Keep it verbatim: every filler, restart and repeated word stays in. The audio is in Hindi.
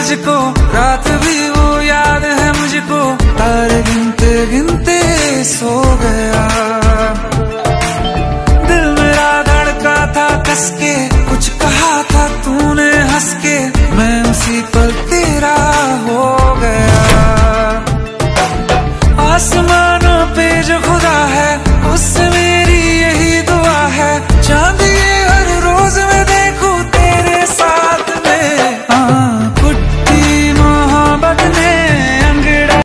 तुझको, रात भी वो याद है मुझको, तारे गिनते गिनते सो गया।